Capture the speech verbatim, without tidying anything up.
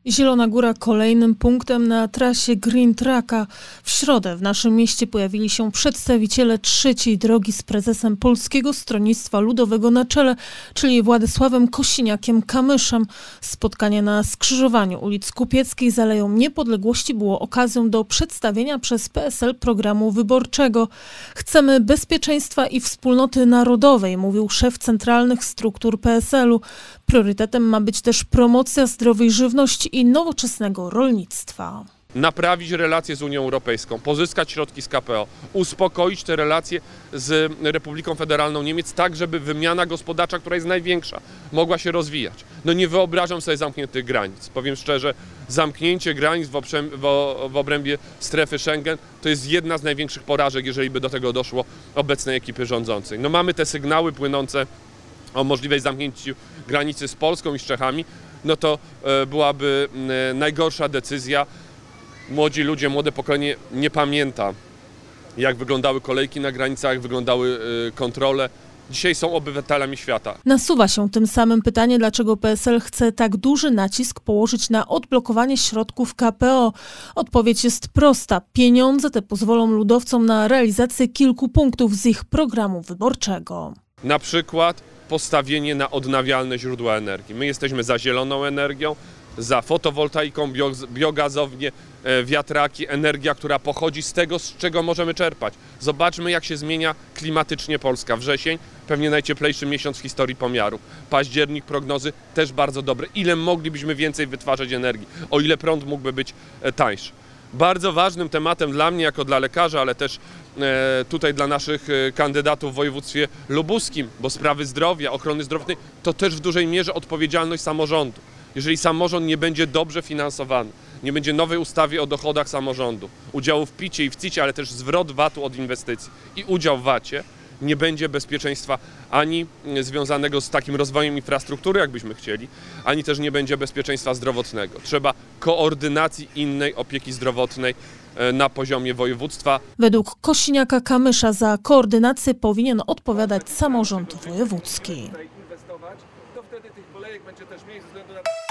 Zielona Góra kolejnym punktem na trasie Green Tracka. W środę w naszym mieście pojawili się przedstawiciele trzeciej drogi z prezesem Polskiego Stronnictwa Ludowego na czele, czyli Władysławem Kosiniakiem-Kamyszem. Spotkanie na skrzyżowaniu ulic Kupieckiej z Aleją Niepodległości było okazją do przedstawienia przez P S L programu wyborczego. Chcemy bezpieczeństwa i wspólnoty narodowej, mówił szef centralnych struktur P S L u. Priorytetem ma być też promocja zdrowej żywności i nowoczesnego rolnictwa. Naprawić relacje z Unią Europejską, pozyskać środki z K P O, uspokoić te relacje z Republiką Federalną Niemiec tak, żeby wymiana gospodarcza, która jest największa, mogła się rozwijać. No nie wyobrażam sobie zamkniętych granic. Powiem szczerze, zamknięcie granic w, w obrębie strefy Schengen to jest jedna z największych porażek, jeżeli by do tego doszło obecnej ekipy rządzącej. No mamy te sygnały płynące o możliwej zamknięciu granicy z Polską i z Czechami, no to byłaby najgorsza decyzja. Młodzi ludzie, młode pokolenie nie pamięta, jak wyglądały kolejki na granicach, jak wyglądały kontrole. Dzisiaj są obywatelami świata. Nasuwa się tym samym pytanie, dlaczego P S L chce tak duży nacisk położyć na odblokowanie środków K P O. Odpowiedź jest prosta. Pieniądze te pozwolą ludowcom na realizację kilku punktów z ich programu wyborczego. Na przykład postawienie na odnawialne źródła energii. My jesteśmy za zieloną energią, za fotowoltaiką, biogazownię, wiatraki, energia, która pochodzi z tego, z czego możemy czerpać. Zobaczmy, jak się zmienia klimatycznie Polska. Wrzesień, pewnie najcieplejszy miesiąc w historii pomiaru. Październik, prognozy też bardzo dobre. Ile moglibyśmy więcej wytwarzać energii, o ile prąd mógłby być tańszy. Bardzo ważnym tematem dla mnie, jako dla lekarza, ale też tutaj dla naszych kandydatów w województwie lubuskim, bo sprawy zdrowia, ochrony zdrowotnej, to też w dużej mierze odpowiedzialność samorządu. Jeżeli samorząd nie będzie dobrze finansowany, nie będzie nowej ustawy o dochodach samorządu, udziału w picie i w cicie, ale też zwrot vatu od inwestycji i udział w vacie, nie będzie bezpieczeństwa ani związanego z takim rozwojem infrastruktury, jakbyśmy chcieli, ani też nie będzie bezpieczeństwa zdrowotnego. Trzeba koordynacji innej opieki zdrowotnej na poziomie województwa. Według Kosiniaka-Kamysza za koordynację powinien odpowiadać samorząd wojewódzki. To wtedy tych kolejek będzie też mniej ze względu na...